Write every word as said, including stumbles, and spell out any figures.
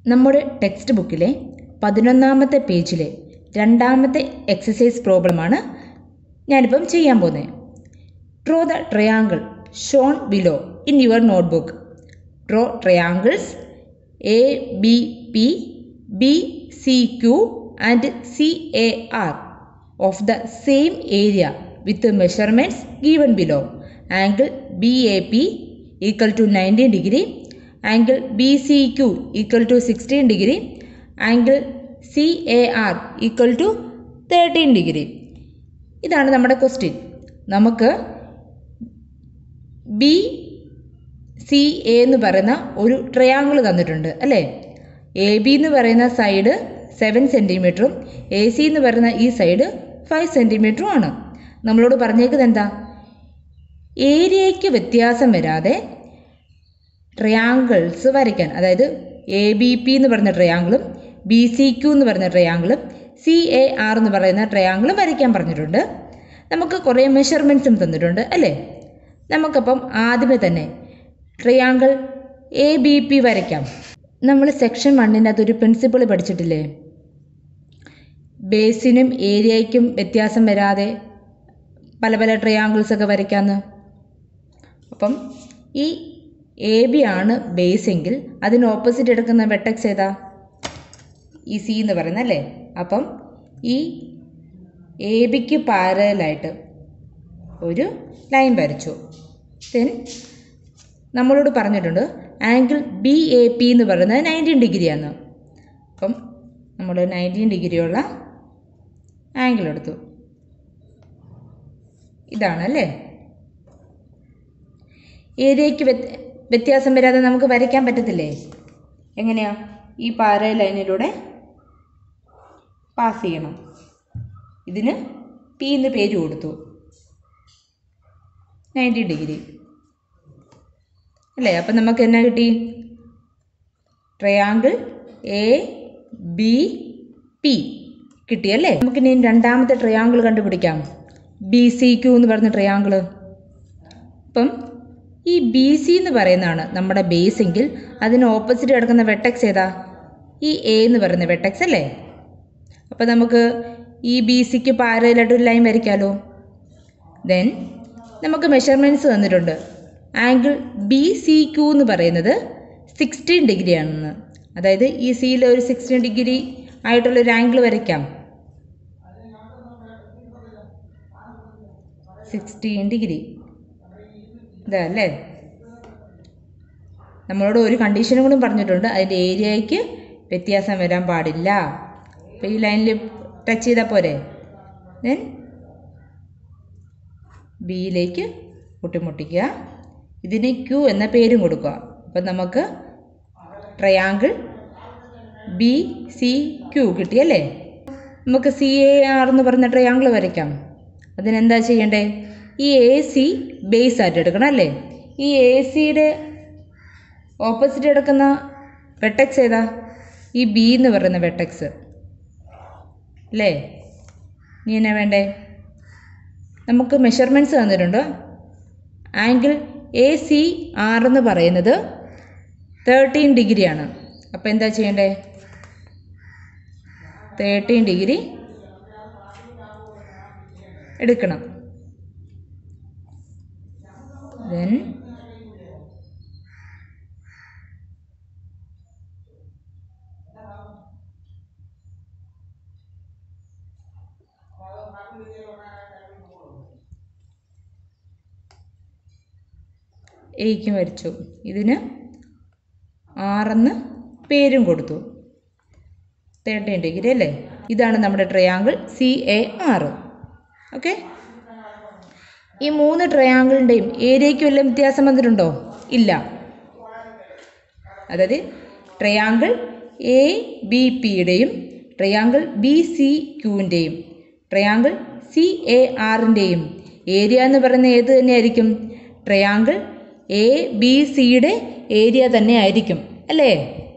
നമ്മുടെ ടെക്സ്റ്റ് ബുക്കിലെ പതിനൊന്നാമത്തെ പേജിലെ രണ്ടാമത്തെ എക്സസൈസ് പ്രോബ്ലമാണ് ഞാനിപ്പം ചെയ്യാൻ പോകുന്നത്. Draw the triangle shown below in your notebook. Draw triangles A B P, B C Q and C A R of the same area with measurements given below. Angle B A P equal to nineteen degree, angle B C Q equal to sixteen degree, angle C A R equal to thirteen degree. ഇതാണ് നമ്മുടെ question. നമുക്ക് B C A എന്ന് പറയുന്ന ഒരു triangle തന്നിട്ടുണ്ട് അല്ലേ. A B എന്ന് പറയുന്ന സൈഡ് സെവൻ സെൻറ്റിമീറ്ററും എ സി എന്ന് പറയുന്ന ഈ സൈഡ് ഫൈവ് സെൻറ്റിമീറ്ററും ആണ്. നമ്മളോട് പറഞ്ഞേക്കുന്നത് എന്താ, ഏരിയയ്ക്ക് വ്യത്യാസം വരാതെ ട്രയാങ്കിൾസ് വരയ്ക്കാൻ. അതായത് എ ബി പി എന്ന് പറയുന്ന ട്രയാങ്കിളും ബി സി ക്യു എന്ന് പറയുന്ന ട്രയാങ്കിളും സി എ ആർ എന്ന് പറയുന്ന ട്രയാങ്കിളും വരയ്ക്കാൻ പറഞ്ഞിട്ടുണ്ട്. നമുക്ക് കുറേ മെഷർമെൻറ്റ്സും തന്നിട്ടുണ്ട് അല്ലേ. നമുക്കപ്പം ആദ്യമേ തന്നെ ട്രയാങ്കിൾ എ ബി പി വരയ്ക്കാം. നമ്മൾ സെക്ഷൻ വണ്ണിനകത്ത് ഒരു പ്രിൻസിപ്പിൾ പഠിച്ചിട്ടില്ലേ, ബേസിനും ഏരിയയ്ക്കും വ്യത്യാസം വരാതെ പല പല ട്രയാങ്കിൾസ് ഒക്കെ വരയ്ക്കാമെന്ന്. അപ്പം ഈ എ ബി ആണ് ബേസ് എങ്കിൽ അതിന് ഓപ്പോസിറ്റ് എടുക്കുന്ന വെട്ടക്സ് ഏതാ, ഈ സി എന്ന് പറയുന്നത് അല്ലേ. അപ്പം ഈ എ ബിക്ക് പാരലായിട്ട് ഒരു ലൈൻ വരച്ചു. ദെൻ നമ്മളോട് പറഞ്ഞിട്ടുണ്ട് ആംഗിൾ ബി എ പി എന്ന് പറയുന്നത് നയൻറ്റീൻ ഡിഗ്രിയാണ്. അപ്പം നമ്മൾ നയൻറ്റീൻ ഡിഗ്രിയുള്ള ആംഗിൾ എടുത്തു. ഇതാണല്ലേ. ഏരിയയ്ക്ക് വ്യത്യാസം വരാതെ നമുക്ക് വരയ്ക്കാൻ പറ്റത്തില്ലേ. എങ്ങനെയാ, ഈ പാരൽ ലൈനിലൂടെ പാസ് ചെയ്യണം. ഇതിന് പി എന്ന് പേര് കൊടുത്തു, നയൻറ്റി ഡിഗ്രി അല്ലേ. അപ്പം നമുക്ക് എന്നാ കിട്ടി, ട്രയാങ്കിൾ എ ബി പി കിട്ടിയല്ലേ. നമുക്കിനി രണ്ടാമത്തെ ട്രയാങ്കിൾ കണ്ടുപിടിക്കാം, ബി സി ക്യു എന്ന് പറയുന്ന ട്രയാങ്കിൾ. അപ്പം ഈ ബി സി എന്ന് പറയുന്നതാണ് നമ്മുടെ ബേസ് എങ്കിൽ അതിന് ഓപ്പോസിറ്റ് കിടക്കുന്ന വെട്ടക്സ് ഏതാ, ഈ എ എന്ന് പറയുന്ന വെട്ടക്സ് അല്ലേ. അപ്പം നമുക്ക് ഈ ബി സിക്ക് പാരലായിട്ടൊരു ലൈൻ വരയ്ക്കാമല്ലോ. ദെൻ നമുക്ക് മെഷർമെൻറ്റ്സ് തന്നിട്ടുണ്ട്. ആംഗിൾ ബി സി ക്യു എന്ന് പറയുന്നത് സിക്സ്റ്റീൻ ഡിഗ്രി ആണെന്ന്. അതായത് ഈ സിയിൽ ഒരു സിക്സ്റ്റീൻ ഡിഗ്രി ആയിട്ടുള്ളൊരു ആംഗിൾ വരയ്ക്കാം. സിക്സ്റ്റീൻ ഡിഗ്രി ഇതല്ലേ. നമ്മളോട് ഒരു കണ്ടീഷനും കൂടി പറഞ്ഞിട്ടുണ്ട്, അതിൻ്റെ ഏരിയയ്ക്ക് വ്യത്യാസം വരാൻ പാടില്ല. അപ്പോൾ ഈ ലൈനിൽ ടച്ച് ചെയ്താൽ പോരെ. ദെൻ ബിയിലേക്ക് മുട്ടിമുട്ടിക്കുക, ഇതിന് ക്യൂ എന്ന പേരും കൊടുക്കുക. അപ്പം നമുക്ക് ട്രയാങ്കിൾ ബി സി ക്യൂ കിട്ടിയല്ലേ. നമുക്ക് സി എ ആർ എന്ന് പറയുന്ന ട്രയാങ്കിൾ വരയ്ക്കാം. അതിനെന്താ ചെയ്യണ്ടേ, ഈ എ സി ബേസ് ആയിട്ട് എടുക്കണം അല്ലേ. ഈ എ സിയുടെ ഓപ്പോസിറ്റ് എടുക്കുന്ന വെട്ടക്സ് ഏതാ, ഈ ബി എന്ന് പറയുന്ന വെട്ടക്സ് അല്ലേ. ഇനി എന്നാ വേണ്ടേ, നമുക്ക് മെഷർമെൻറ്റ്സ് തന്നിട്ടുണ്ട്. ആംഗിൾ എ സി ആർ എന്ന് പറയുന്നത് തേർട്ടീൻ ഡിഗ്രിയാണ്. അപ്പോൾ എന്താ ചെയ്യണ്ടേ, തേർട്ടീൻ ഡിഗ്രി എടുക്കണം. ദെൻ എയ്ക്കും വരച്ചു. ഇതിന് ആറെന്ന് പേരും കൊടുത്തു, തേർട്ടീൻ ഡിഗ്രി അല്ലേ. ഇതാണ് നമ്മുടെ triangle C A R. Okay. ഈ മൂന്ന് ട്രയാങ്കിളിൻ്റെയും ഏരിയയ്ക്ക് വല്ല വ്യത്യാസം വന്നിട്ടുണ്ടോ, ഇല്ല. അതായത് ട്രയാങ്കിൾ എ ബി പിയുടെയും ട്രയാങ്കിൾ ബി സി ക്യൂവിൻ്റെയും ട്രയാങ്കിൾ സി എ ആറിൻ്റെയും ഏരിയ എന്ന് പറയുന്നത് ഏത് തന്നെയായിരിക്കും, ട്രയാങ്കിൾ എ ബി സിയുടെ ഏരിയ തന്നെ ആയിരിക്കും അല്ലേ.